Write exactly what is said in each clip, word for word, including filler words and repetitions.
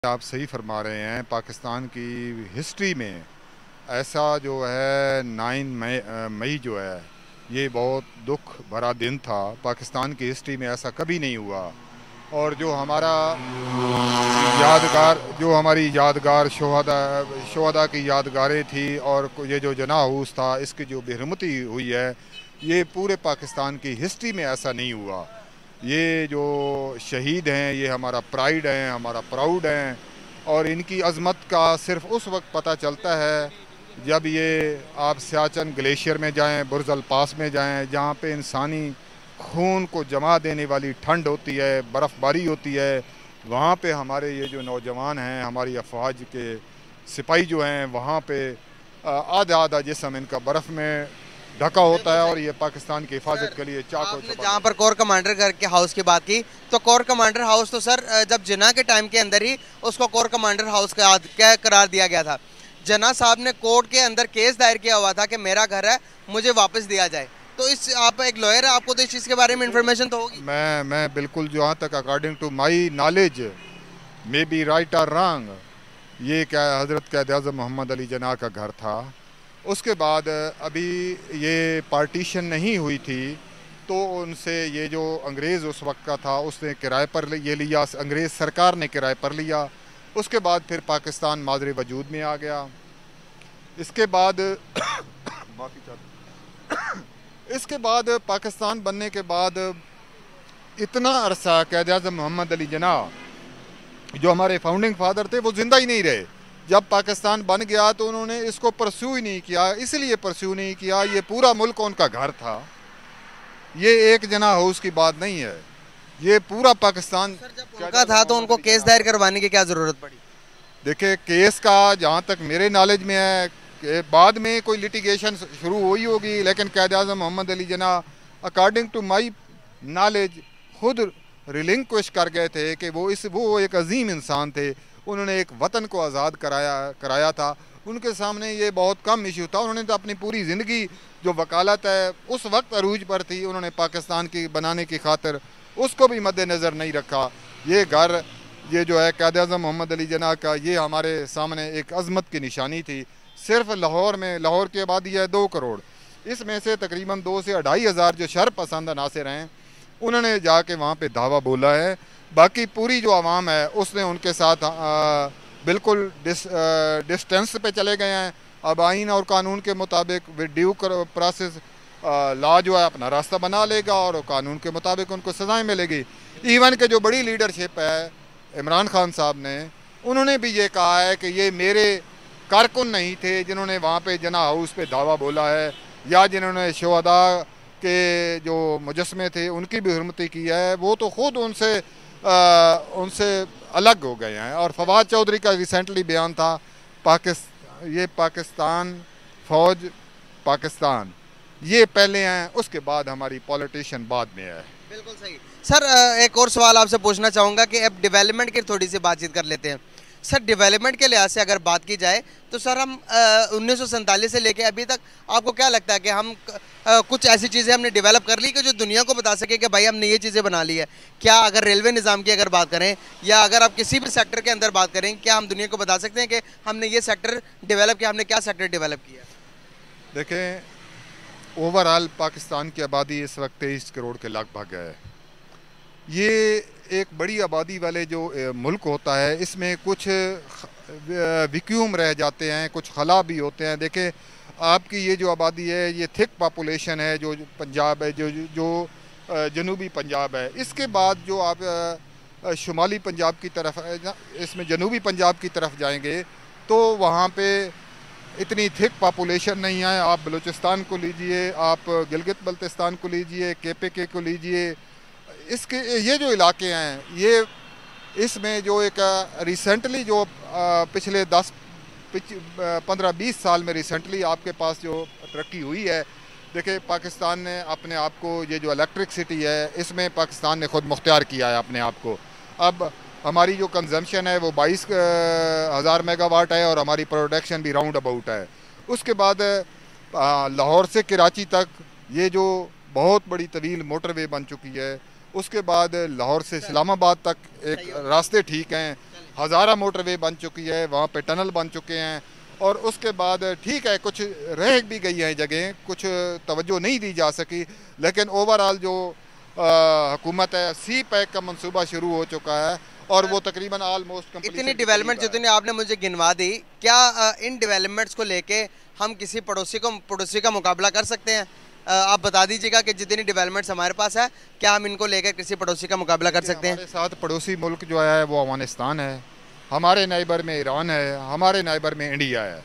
आप सही फरमा रहे हैं। पाकिस्तान की हिस्ट्री में ऐसा जो है नाइन मई मई जो है ये बहुत दुख भरा दिन था। पाकिस्तान की हिस्ट्री में ऐसा कभी नहीं हुआ। और जो हमारा यादगार जो हमारी यादगार शोहदा शोहदा की यादगारें थी और ये जो जना हूस था, इसकी जो बेरहमती हुई है, ये पूरे पाकिस्तान की हिस्ट्री में ऐसा नहीं हुआ। ये जो शहीद हैं ये हमारा प्राइड हैं, हमारा प्राउड हैं। और इनकी अज़मत का सिर्फ उस वक्त पता चलता है जब ये आप सियाचिन ग्लेशियर में जाएं, बुर्ज अल पास में जाएं, जहाँ पे इंसानी खून को जमा देने वाली ठंड होती है, बर्फ़बारी होती है। वहाँ पे हमारे ये जो नौजवान हैं, हमारी अफवाज के सिपाही जो हैं, वहाँ पे आधा आधा जिस्म इनका बर्फ़ में ढका होता है। और ये पाकिस्तान की हिफाजत के लिए चाको चौबंद। जहाँ पर कोर कमांडर करके हाउस की बात की, तो कोर कमांडर हाउस तो सर जब जिन्ना के टाइम के अंदर ही उसको कोर कमांडर हाउस का क्या करार दिया गया था। जना साहब ने कोर्ट के अंदर केस दायर किया हुआ था कि मेरा घर है, मुझे वापस दिया जाए। तो इस आप एक लॉयर है, आपको तो इस चीज़ के बारे में इंफॉर्मेशन तो होगी। मैं मैं बिल्कुल, जहाँ तक according to my knowledge, may be right और रॉन्ग, ये क्या हज़रत क़ायद आज़म मोहम्मद अली जना का घर था। उसके बाद अभी ये पार्टीशन नहीं हुई थी, तो उनसे ये जो अंग्रेज़ उस वक्त का था उसने किराए पर ये लिया, अंग्रेज़ सरकार ने किराए पर लिया। उसके बाद फिर पाकिस्तान माजरे वजूद में आ गया। इसके बाद इसके बाद पाकिस्तान बनने के बाद इतना अरसा क़ायद आज़म मोहम्मद अली जना जो हमारे फाउंडिंग फादर थे वो ज़िंदा ही नहीं रहे। जब पाकिस्तान बन गया तो उन्होंने इसको परस्यू ही नहीं किया। इसलिए परस्यू नहीं किया, ये पूरा मुल्क उनका घर था। ये एक जना हाउस की बात नहीं है, ये पूरा पाकिस्तान उनका था। तो उनको केस दायर करवाने की क्या ज़रूरत पड़ी? देखिए, केस का जहाँ तक मेरे नॉलेज में है कि बाद में कोई लिटिगेशन शुरू हुई होगी, लेकिन क़ायद आज़म Mohammad Ali Jinnah according to my knowledge खुद रिलिंक्विश कर गए थे कि वो इस वो एक अजीम इंसान थे। उन्होंने एक वतन को आज़ाद कराया कराया था। उनके सामने ये बहुत कम इशू था। उन्होंने तो अपनी पूरी ज़िंदगी जो वकालत है उस वक्त अरूज पर थी, उन्होंने पाकिस्तान की बनाने की खातिर उसको भी मद्देनज़र नहीं रखा। ये घर ये जो है क़ायद आज़म मोहम्मद अली जना का, ये हमारे सामने एक अज़मत की निशानी थी। सिर्फ लाहौर में, लाहौर की आबादी है दो करोड़, इसमें से तकरीबन दो से अढ़ाई हज़ार जो शर पसंद अनासर हैं उन्होंने जाके वहाँ पे दावा बोला है। बाकी पूरी जो आवाम है उसने उनके साथ आ, बिल्कुल डिस, डिस्टेंस पे चले गए हैं। अब आइन और कानून के मुताबिक विद ड्यू प्रोसेस लॉ जो है अपना रास्ता बना लेगा और कानून के मुताबिक उनको सज़ाएं मिलेगी। इवन के जो बड़ी लीडरशिप है इमरान खान साहब ने, उन्होंने भी ये कहा है कि ये मेरे कारकुन नहीं थे जिन्होंने वहाँ पे जना हाउस पे दावा बोला है, या जिन्होंने शोहदा के जो मुजस्मे थे उनकी भी हुर्मती की है। वो तो ख़ुद उनसे आ, उनसे अलग हो गए हैं। और फवाद चौधरी का रिसेंटली बयान था, पाकिस्तान ये पाकिस्तान फ़ौज पाकिस्तान ये पहले हैं, उसके बाद हमारी पॉलिटिशियन बाद में है। बिल्कुल सही। सर एक और सवाल आपसे पूछना चाहूँगा कि अब डेवलपमेंट की थोड़ी सी बातचीत कर लेते हैं। सर डेवलपमेंट के लिहाज से अगर बात की जाए तो सर हम उन्नीस सौ सैंतालीस से लेके अभी तक आपको क्या लगता है कि हम आ, कुछ ऐसी चीज़ें हमने डेवलप कर ली कि जो दुनिया को बता सके कि भाई हमने ये चीज़ें बना ली है? क्या अगर रेलवे निज़ाम की अगर बात करें या अगर आप किसी भी सेक्टर के अंदर बात करें, क्या हम दुनिया को बता सकते हैं कि हमने ये सेक्टर डेवलप किया, हमने क्या सेक्टर डेवलप किया? देखें, ओवरऑल पाकिस्तान की आबादी इस वक्त तेईस करोड़ के लगभग है। ये एक बड़ी आबादी वाले जो मुल्क होता है, इसमें कुछ वैक्यूम रह जाते हैं, कुछ खला भी होते हैं। देखें, आपकी ये जो आबादी है ये थिक पॉपुलेशन है, जो पंजाब है, जो जो जनूबी पंजाब है। इसके बाद जो आप शुमाली पंजाब की तरफ, इसमें जनूबी पंजाब की तरफ जाएंगे तो वहाँ पे इतनी थिक पॉपुलेशन नहीं है। आप बलूचिस्तान को लीजिए, आप गिलगित बल्तिस्तान को लीजिए, के पी के को लीजिए, इसके ये जो इलाके हैं, ये इसमें जो एक रिसेंटली जो पिछले दस पंद्रह बीस साल में रिसेंटली आपके पास जो तरक्की हुई है, देखिए पाकिस्तान ने अपने आप को, ये जो इलेक्ट्रिसिटी है इसमें पाकिस्तान ने ख़ुद मुख्तियार किया है अपने आप को। अब हमारी जो कंजम्पशन है वो बाईस हज़ार मेगावाट है और हमारी प्रोडक्शन भी राउंड अबाउट है। उसके बाद लाहौर से कराची तक ये जो बहुत बड़ी तवील मोटरवे बन चुकी है। उसके बाद लाहौर से इस्लामाबाद तक एक रास्ते ठीक हैं। हज़ारा मोटरवे बन चुकी है, वहाँ पे टनल बन चुके हैं। और उसके बाद ठीक है, कुछ रह भी गई हैं जगह, कुछ तवज्जो नहीं दी जा सकी, लेकिन ओवरऑल जो हुकूमत है, सी पैक का मंसूबा शुरू हो चुका है और वो तकरीबन ऑलमोस्ट इतनी डेवलपमेंट जितनी आपने मुझे गिनवा दी, क्या अ, इन डेवलपमेंट्स को लेके हम किसी पड़ोसी को पड़ोसी का मुकाबला कर सकते हैं? अ, आप बता दीजिएगा कि जितनी डेवलपमेंट्स हमारे पास है, क्या हम इनको लेकर किसी पड़ोसी का मुकाबला कर सकते हैं? हमारे साथ पड़ोसी मुल्क जो है वो अफगानिस्तान है, हमारे नाइबर में ईरान है, हमारे नाइबर में इंडिया है।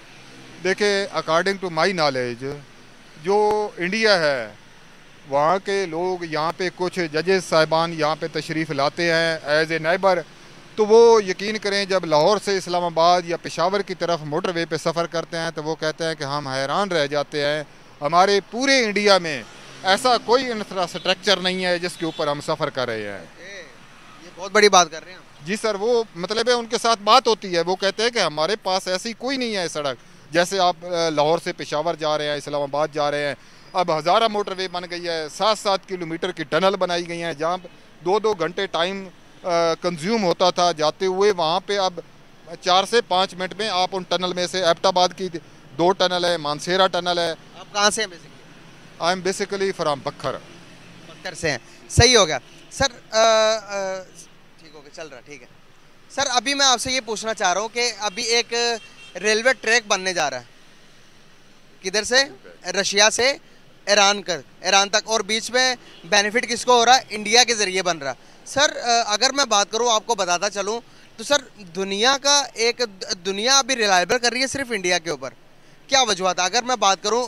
देखिए, अकॉर्डिंग टू माई नॉलेज, जो इंडिया है वहाँ के लोग यहाँ पे कुछ जजेस साहिबान यहाँ पे तशरीफ़ लाते हैं एज ए नाइबर, तो वो यकीन करें जब लाहौर से इस्लामाबाद या पेशावर की तरफ मोटरवे पे सफ़र करते हैं तो वो कहते हैं कि हम हैरान रह जाते हैं, हमारे पूरे इंडिया में ऐसा कोई इंफ्रास्ट्रक्चर नहीं है जिसके ऊपर हम सफ़र कर रहे हैं। ये बहुत बड़ी बात कर रहे हैं आप। जी सर, वो मतलब है उनके साथ बात होती है, वो कहते हैं कि हमारे पास ऐसी कोई नहीं है सड़क। जैसे आप लाहौर से पेशावर जा रहे हैं, इस्लामाबाद जा रहे हैं, अब हज़ारा मोटरवे बन गई है, सात सात किलोमीटर की टनल बनाई गई हैं जहाँ दो दो घंटे टाइम कंज्यूम होता था जाते हुए, वहाँ पे अब चार से पाँच मिनट में आप उन टनल में से, एबटाबाद की दो टनल है, मानसेरा टनल है। आप कहाँ से हैं basically? I am basically from Bakhar. Bakhtar से हैं, सही हो गया सर। अ, अ, ठीक हो गया, चल रहा, ठीक है सर। अभी मैं आपसे ये पूछना चाह रहा हूँ कि अभी एक रेलवे ट्रैक बनने जा रहा है, किधर से? रशिया से ईरान कर ईरान तक, और बीच में बेनिफिट किसको हो रहा है? इंडिया के ज़रिए बन रहा है। सर अगर मैं बात करूं, आपको बताता चलूं, तो सर दुनिया का एक दुनिया अभी रिलायबल कर रही है सिर्फ इंडिया के ऊपर, क्या वजूहत है? अगर मैं बात करूं,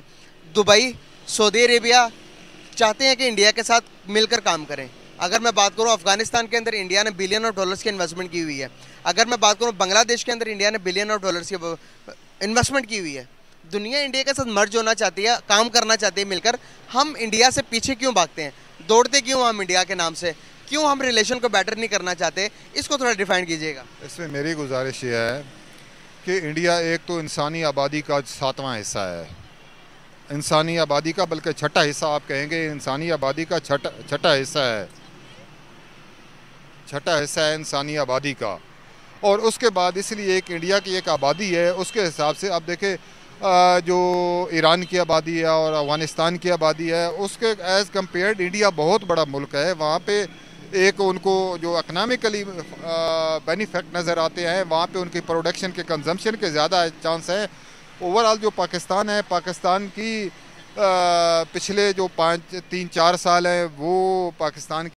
दुबई, सऊदी अरेबिया चाहते हैं कि इंडिया के साथ मिलकर काम करें। अगर मैं बात करूं, अफगानिस्तान के अंदर इंडिया ने बिलियन ऑफ डॉलर्स की इन्वेस्टमेंट की हुई है। अगर मैं बात करूं, बांग्लादेश के अंदर इंडिया ने बिलियन ऑफ डॉलर्स की इन्वेस्टमेंट की हुई है। दुनिया इंडिया के साथ मर्ज होना चाहती है, काम करना चाहती है मिलकर। हम इंडिया से पीछे क्यों भागते हैं, दौड़ते क्यों हम इंडिया के नाम से? क्यों हम रिलेशन को बेटर नहीं करना चाहते? इसको थोड़ा डिफाइन कीजिएगा। इसमें मेरी गुजारिश ये है कि इंडिया एक तो इंसानी आबादी का सातवां हिस्सा है, इंसानी आबादी का बल्कि छठा हिस्सा आप कहेंगे, इंसानी आबादी का छठा छठा हिस्सा है, छठा हिस्सा है इंसानी आबादी का। और उसके बाद इसलिए एक इंडिया की एक आबादी है, उसके हिसाब से आप देखें जो ईरान की आबादी है और अफगानिस्तान की आबादी है, उसके एज़ कम्पेयर्ड इंडिया बहुत बड़ा मुल्क है। वहाँ पे एक उनको जो इकनॉमिकली बेनिफिट नज़र आते हैं, वहाँ पे उनकी प्रोडक्शन के कंजम्पशन के ज़्यादा चांस हैं। ओवरऑल जो पाकिस्तान है, पाकिस्तान की आ, पिछले जो पाँच तीन चार साल हैं वो पाकिस्तान